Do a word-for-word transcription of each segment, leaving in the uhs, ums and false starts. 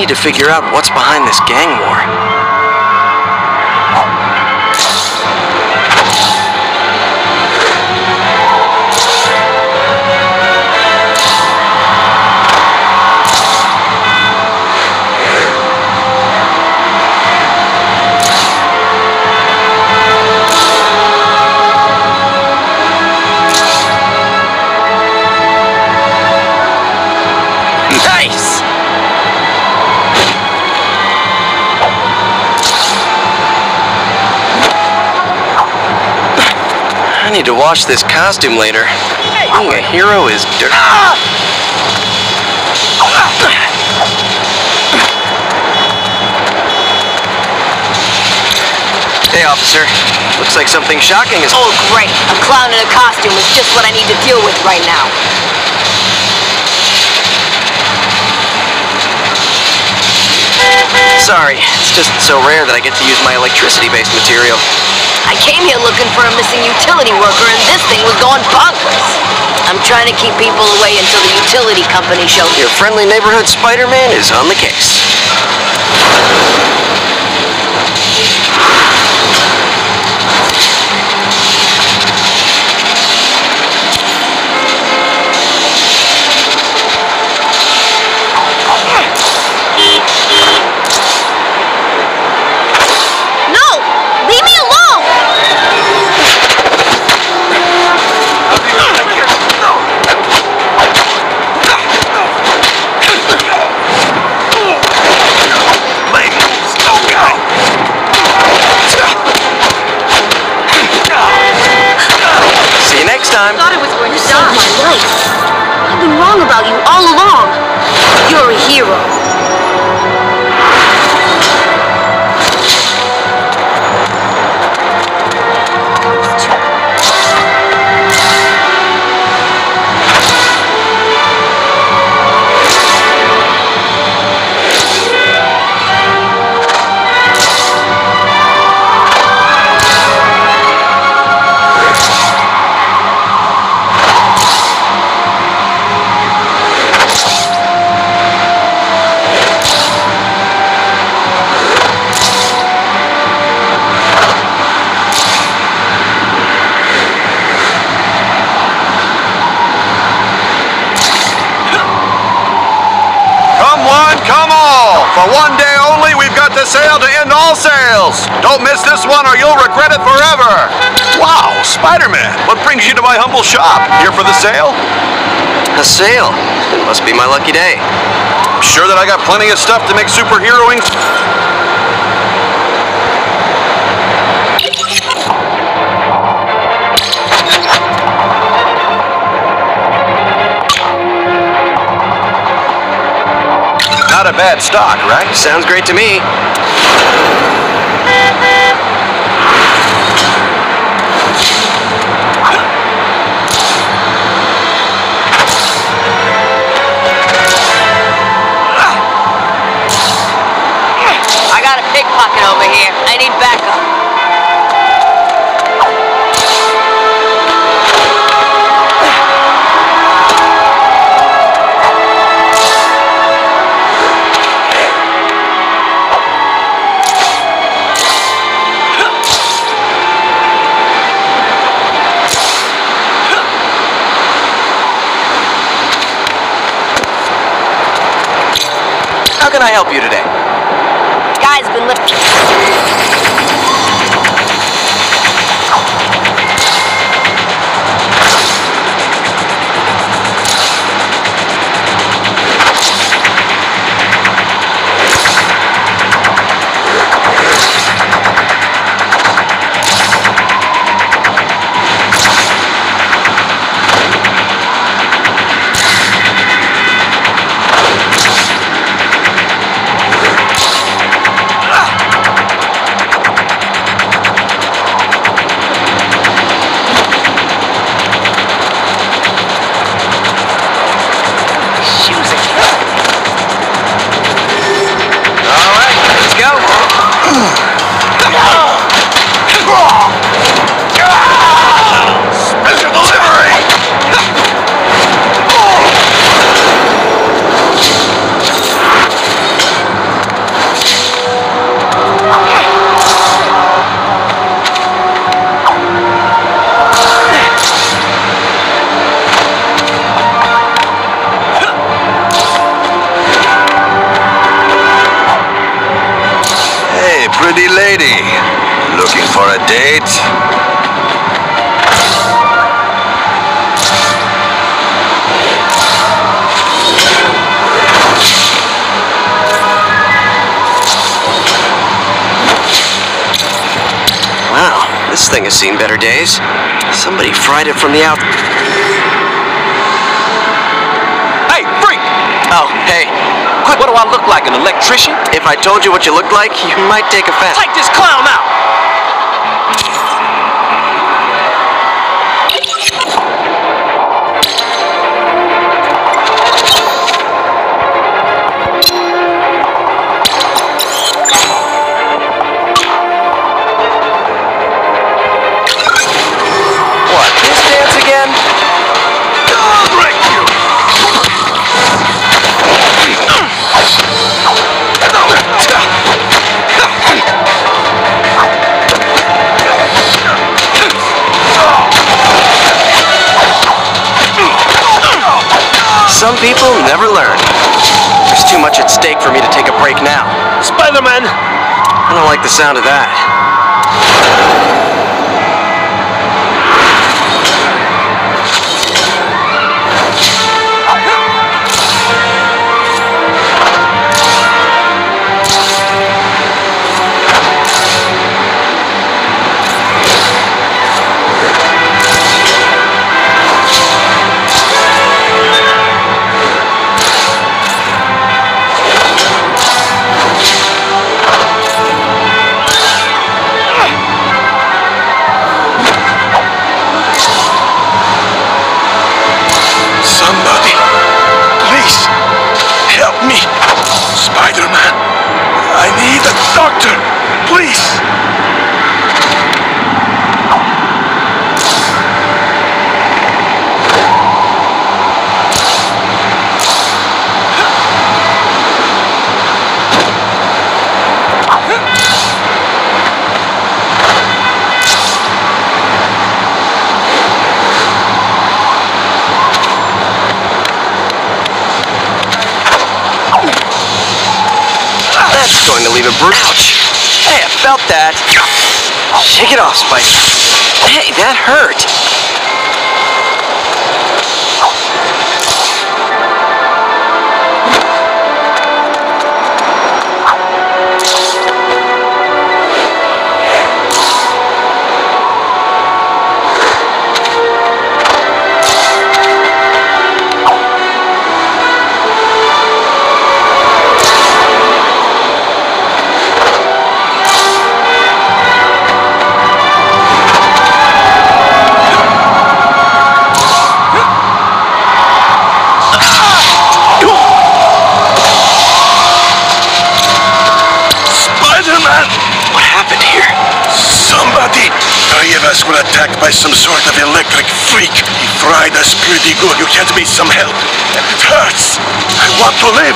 need to figure out what's behind this gang war. I need to wash this costume later. Being a hero is dirt. Hey, officer. Looks like something shocking is— Oh, great. A clown in a costume is just what I need to deal with right now. Sorry, it's just so rare that I get to use my electricity-based material. I came here looking for a missing utility worker, and this thing was going bonkers. I'm trying to keep people away until the utility company shows up. Your friendly neighborhood Spider-Man is on the case. I thought I was going to die. My life. I've been wrong about you all along. You're a hero. For one day only, we've got the sale to end all sales. Don't miss this one or you'll regret it forever. Wow, Spider-Man, what brings you to my humble shop? Here for the sale? A sale? It must be my lucky day. I'm sure that I got plenty of stuff to make superheroing. Not a bad stock, right? Sounds great to me. I got a pickpocket over here. I need backup. How can I help you today? Guy's been lifting. pretty lady. Looking for a date? Wow, this thing has seen better days. Somebody fried it from the out... Hey, freak! Oh, hey. What, what do I look like, an electrician? If I told you what you looked like, you might take offense. Take this clown out! What, this dance again? I'll break you! Some people never learn. There's too much at stake for me to take a break now. Spider-Man! I don't like the sound of that. Somebody, please, help me. Spider-Man, I need a doctor, please. That's going to leave a bruise. Ouch! Hey, I felt that. Shake it off, Spike. Hey, that hurt. us were attacked by some sort of electric freak. He fried us pretty good. You can't be some help. And it hurts. I want to live.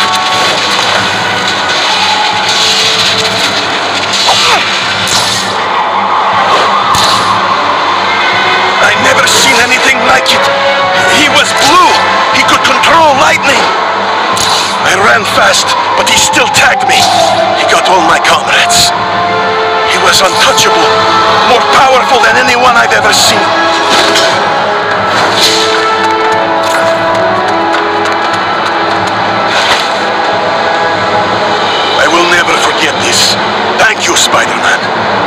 I never seen anything like it. He was blue. He could control lightning. I ran fast, but he still tagged me. He got all my comrades. He was untouchable, more powerful than anyone I've ever seen. I will never forget this. Thank you, Spider-Man.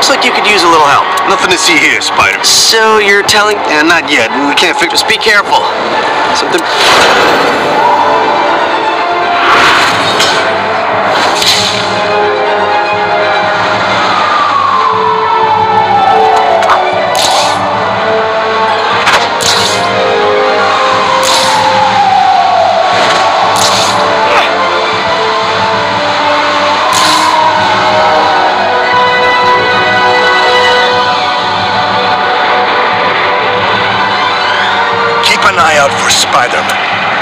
Looks like you could use a little help. Nothing to see here, Spider. So you're telling... Yeah, not yet. We can't figure... Just be careful. Something... Keep an eye out for Spider-Man.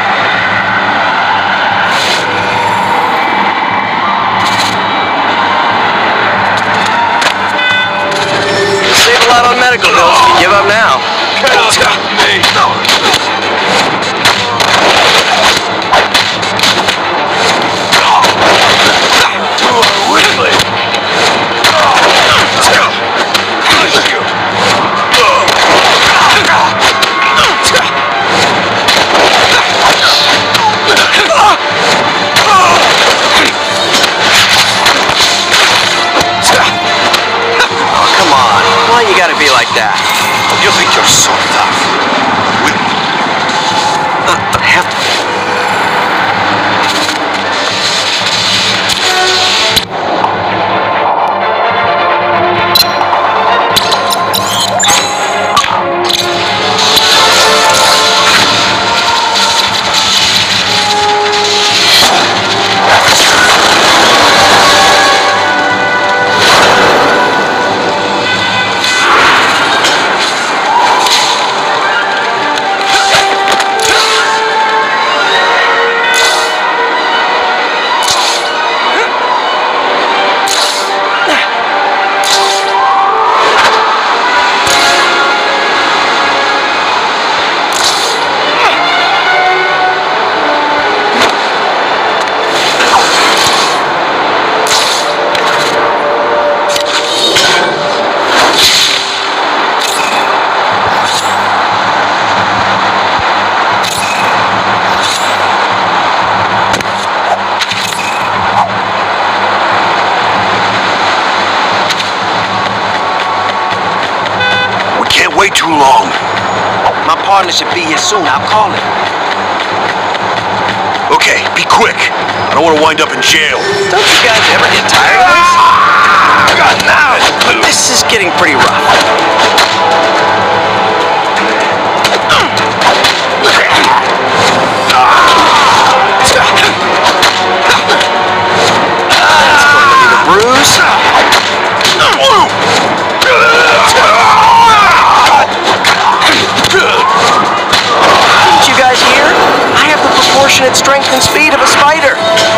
Save a lot on medical bills if you give up now. Hey, no. You gotta be like that. You think you're so tough? With me. Uh, have to. Wait too long. My partner should be here soon. I'll call him. Okay, be quick. I don't want to wind up in jail. Don't you guys ever get tired of this? God, now! This is getting pretty rough. That's going to leave a bruise. Didn't you guys hear? I have the proportionate strength and speed of a spider.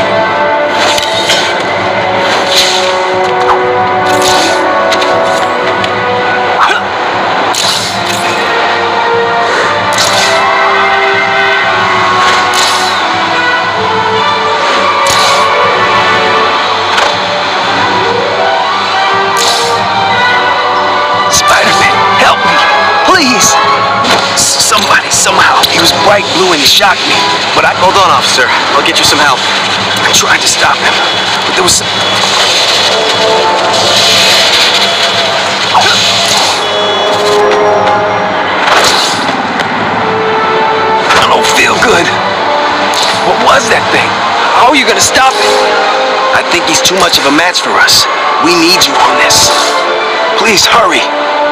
Spider-Man, help me, please. Somebody, somehow. He was bright blue and he shocked me. But I... Hold on, officer. I'll get you some help. I tried to stop him, but there was... I don't feel good. What was that thing? How are you gonna stop it? I think he's too much of a match for us. We need you on this. Please, hurry.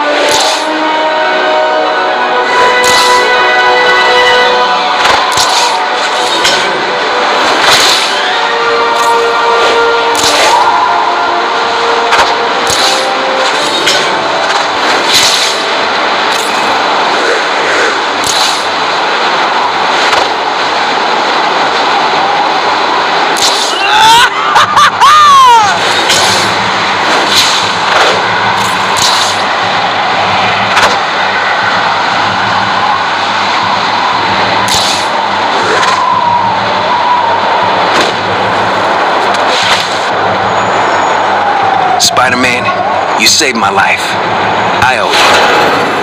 Spider-Man, you saved my life. I owe you.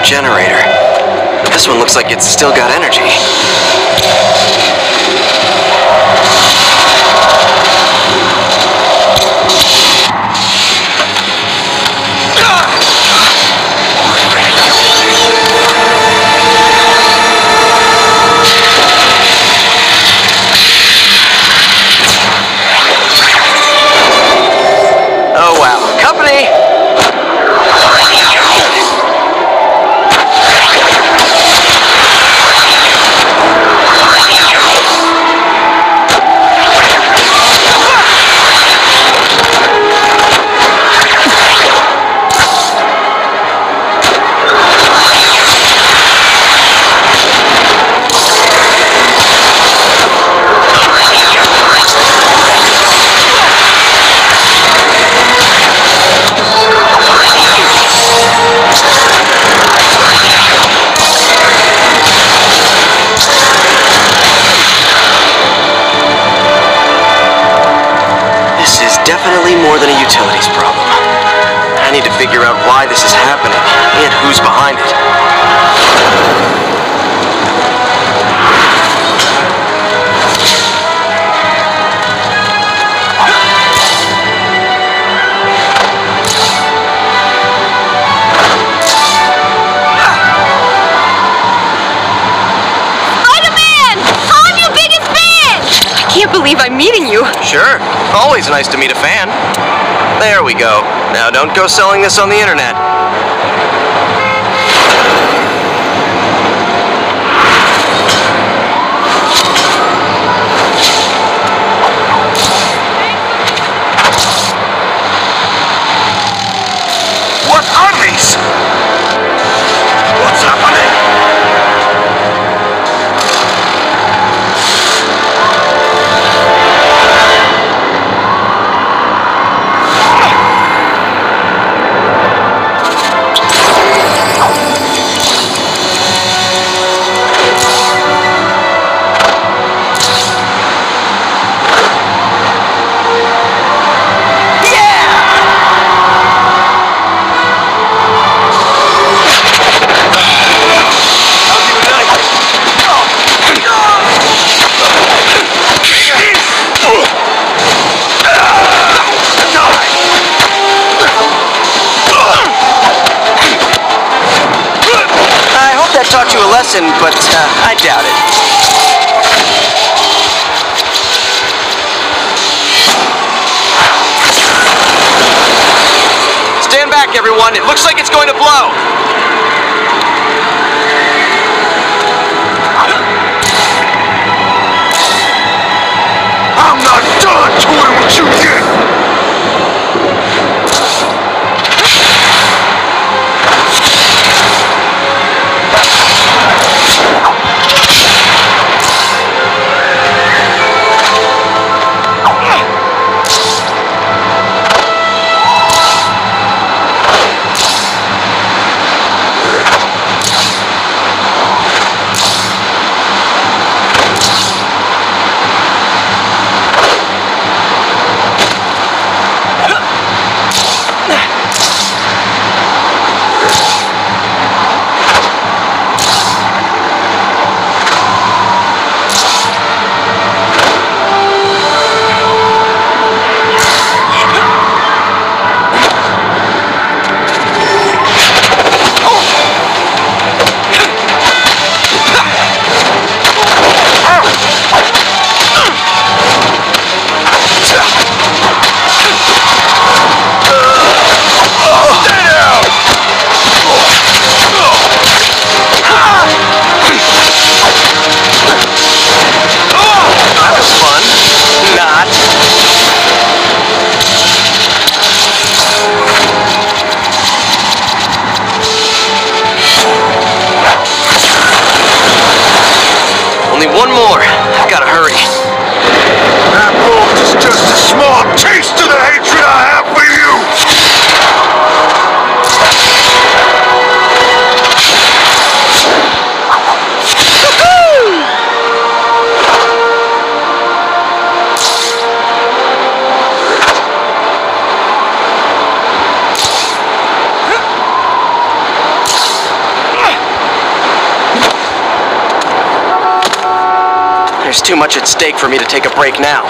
generator. But this one looks like it's still got energy. Oh wow, company! Definitely more than a utilities problem. I need to figure out why this is happening and who's behind it. Spider-Man! I'm your biggest fan! I can't believe I'm meeting you. Sure. Always nice to meet a fan. There we go. Now don't go selling this on the internet. What are these? What's happening? Taught you a lesson, but uh, I doubt it. Stand back, everyone. It looks like it's going to blow. I'm not done doing what you did! There's too much at stake for me to take a break now.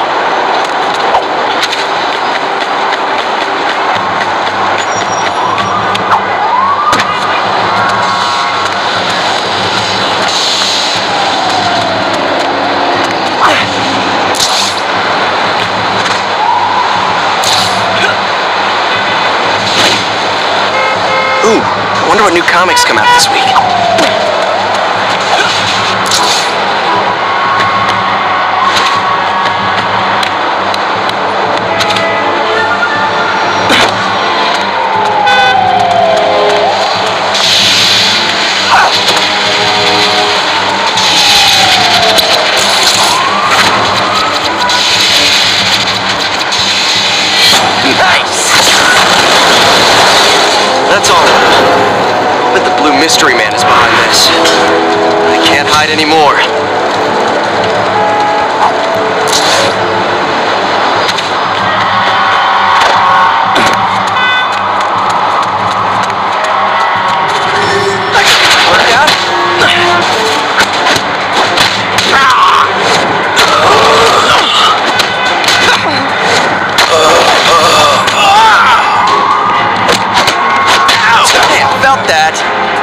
Ooh, I wonder what new comics come out this week. That's all. I bet the blue mystery man is behind this. I can't hide anymore. Work out? Felt that.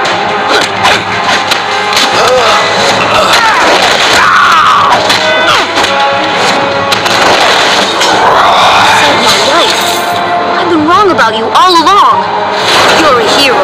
Saved my life. I've been wrong about you all along. You're a hero.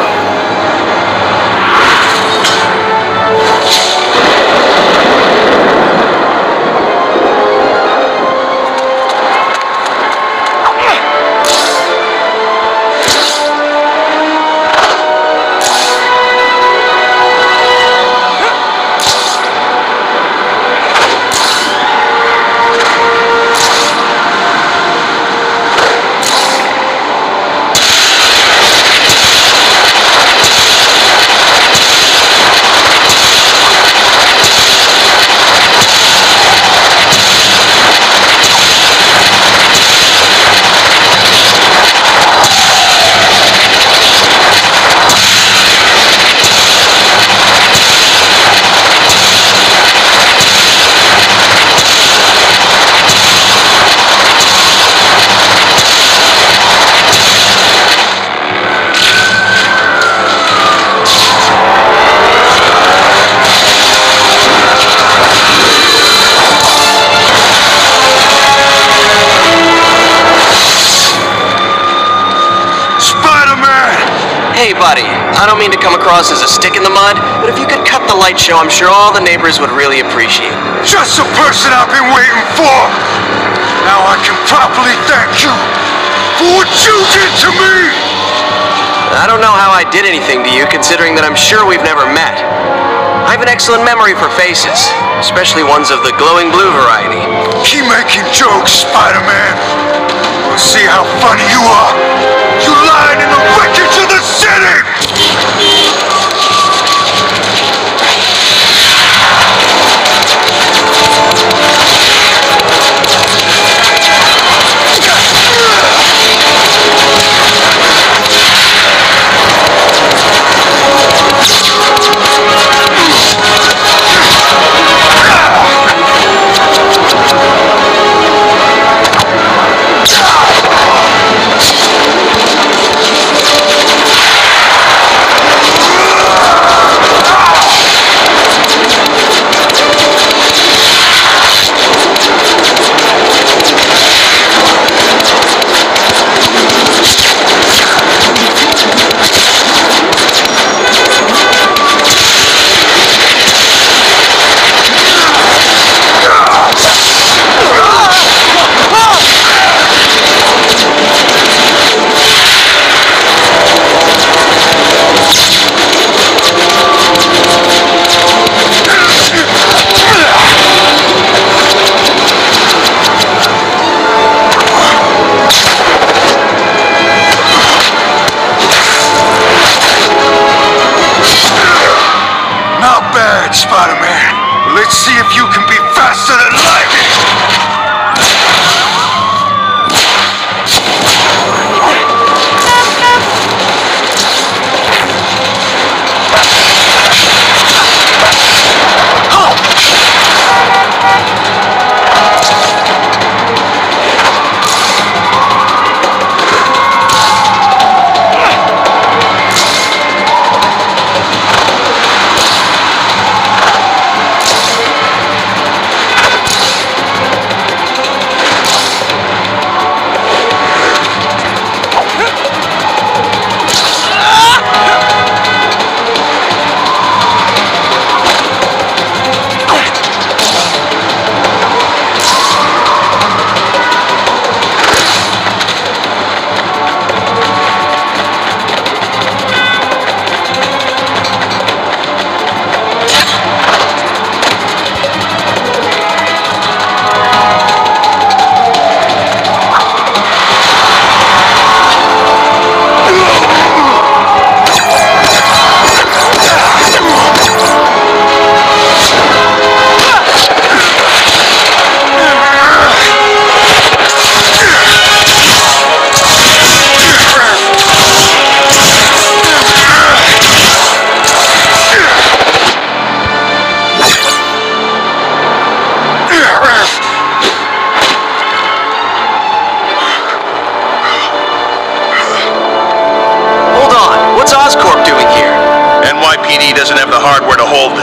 Hey, buddy, I don't mean to come across as a stick in the mud, but if you could cut the light show, I'm sure all the neighbors would really appreciate it. Just the person I've been waiting for! Now I can properly thank you for what you did to me! I don't know how I did anything to you, considering that I'm sure we've never met. I have an excellent memory for faces, especially ones of the glowing blue variety. Keep making jokes, Spider-Man. We'll see how funny you are. You lying in the wreckage of the city!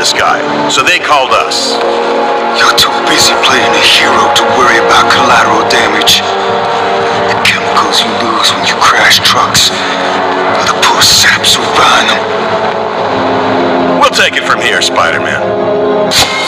this guy, so they called us. You're too busy playing the hero to worry about collateral damage. The chemicals you lose when you crash trucks, or the poor saps who run them. We'll take it from here, Spider-Man.